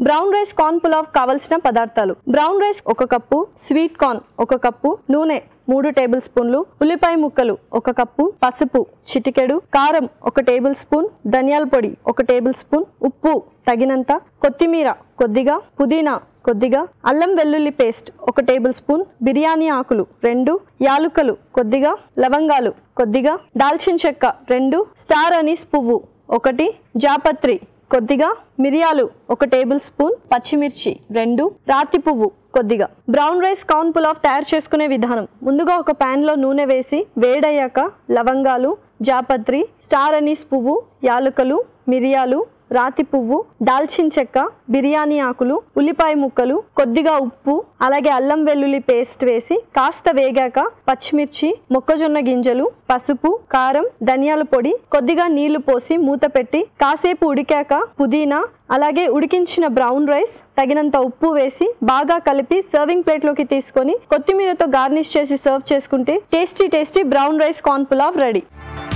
Brown rice corn pulao కావలసిన పదార్థాలు: brown rice 1 cup, sweet corn 1 cup, నూనె 3 టేబుల్ స్పూన్లు, ఉల్లిపాయ ముక్కలు 1 కప్పు, పసుపు చిటికెడు, కారం 1 టేబుల్ స్పూన్, ధనియాల పొడి 1 టేబుల్ స్పూన్, ఉప్పు తగినంత, కొత్తిమీర కొద్దిగా, పుదీనా కొద్దిగా, అల్లం వెల్లుల్లి పేస్ట్ 1 టేబుల్ స్పూన్, బిర్యానీ ఆకులు 2, యాలుకలు కొద్దిగా, లవంగాలు కొద్దిగా, దాల్చిన చెక్క 2, స్టార్ అనీస్ పువ్వు 1, జాపత్రి కొద్దిగా, మిరియాలు 1 టేబుల్ స్పూన్, పచ్చిమిర్చి 2, రాతి పువ్వు కొద్దిగా. బ్రౌన్ రైస్ కార్న్ పులావ్ తయారు చేసుకునే విధానం: ముందుగా ఒక ప్యాన్ లో నూనె వేసి వేడయ్యాక లవంగాలు, జాపత్రి, స్టార్ అనీస్ పువ్వు, యాలకులు, మిరియాలు, రాతి పువ్వు, దాల్చిన చెక్క, బిర్యానీ ఆకులు, ఉల్లిపాయ ముక్కలు, కొద్దిగా ఉప్పు, అలాగే అల్లం వెల్లుల్లి పేస్ట్ వేసి కాస్త వేగాక పచ్చిమిర్చి, మొక్కజొన్న గింజలు, పసుపు, కారం, ధనియాల పొడి, కొద్దిగా నీళ్లు పోసి మూత పెట్టి కాసేపు ఉడికాక పుదీనా, అలాగే ఉడికించిన బ్రౌన్ రైస్, తగినంత ఉప్పు వేసి బాగా కలిపి సర్వింగ్ ప్లేట్ లోకి తీసుకొని కొత్తిమీరతో గార్నిష్ చేసి సర్వ్ చేసుకుంటే tasty brown rice corn pulao ready.